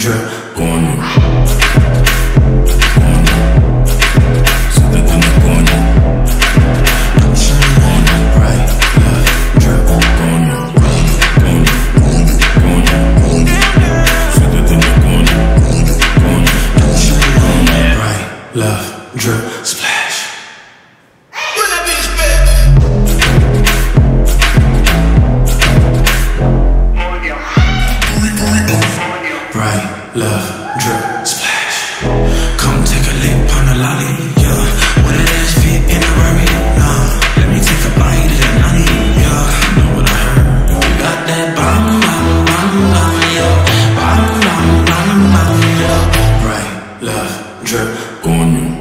drip on you. Suéltate mi coño. Right, left, drip on you. Suéltate mi coño. Right, left, drip, splash. Right, left, drip, splash. Come take a lick on the lolly, yeah. When that ass fit in a Rari, nah. Let me take a bite of that nutty, yeah. Know what I heard? You got that bomb, bomb, bomb, bomb, yeah. Bomb, bomb, bomb, bomb, yeah. Right, left, drip, on you.